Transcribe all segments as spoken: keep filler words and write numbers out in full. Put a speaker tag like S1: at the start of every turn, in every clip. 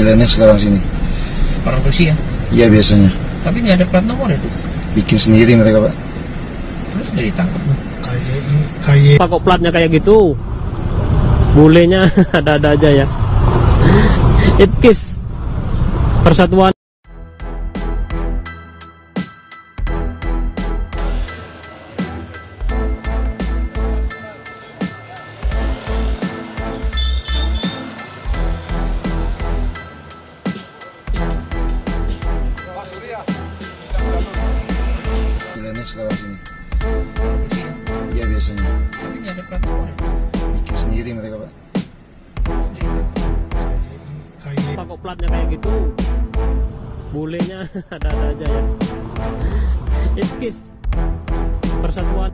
S1: Panggilannya sekarang sini.
S2: Orang Rusia?
S1: Iya biasanya.
S2: Tapi nggak ada plat nomor itu.
S1: Bikin sendiri mereka, Pak.
S2: Terus udah ditangkap.
S3: Kayak kayak
S4: Pak, kok platnya kayak gitu? Bulenya ada-ada aja ya. Itkis Persatuan
S1: Panggilannya sekarang sini.
S2: Orang Rusia?
S1: Iya biasanya.
S2: Tapi nggak ada plat nomor itu.
S1: Bikin sendiri mereka, Pak.
S2: Terus udah ditangkap.
S3: kayak
S4: Pak, kok platnya kayak gitu? Bulenya ada-ada aja ya. Itkis Persatuan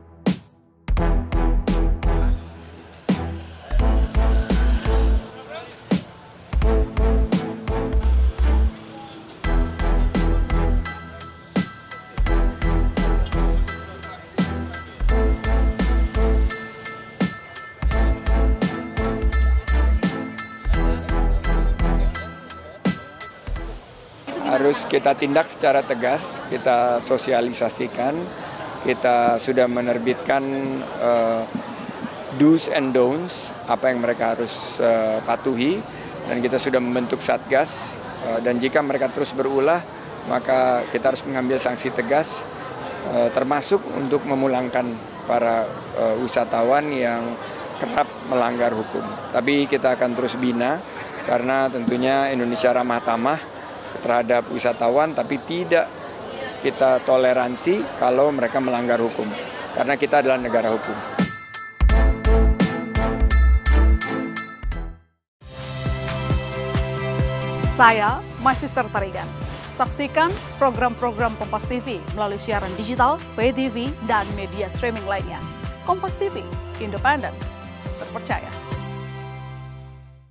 S5: harus kita tindak secara tegas, kita sosialisasikan, kita sudah menerbitkan uh, do's and don'ts, apa yang mereka harus uh, patuhi, dan kita sudah membentuk satgas, uh, dan jika mereka terus berulah, maka kita harus mengambil sanksi tegas, uh, termasuk untuk memulangkan para uh, wisatawan yang kerap melanggar hukum. Tapi kita akan terus bina, karena tentunya Indonesia ramah tamah terhadap wisatawan, tapi tidak kita toleransi kalau mereka melanggar hukum, karena kita adalah negara hukum.
S6: Saya Magister Tarigan. Saksikan program-program Kompas T V melalui siaran digital, pay T V, dan media streaming lainnya. Kompas T V, independen, terpercaya.